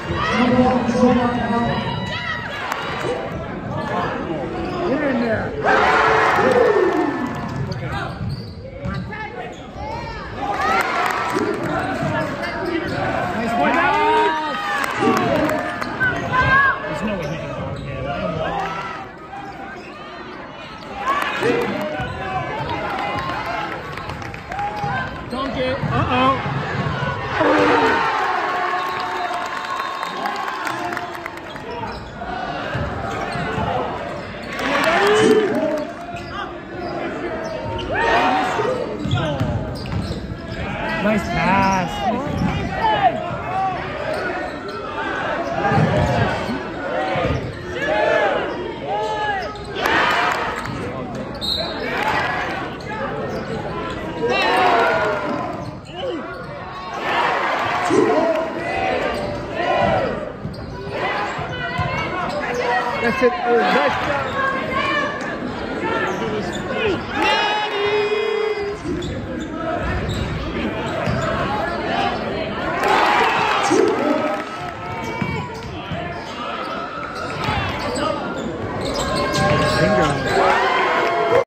Get in there. Nice boy, there's no way he can go again. Dunk it. Uh-oh. Nice pass. That's it. Nice job.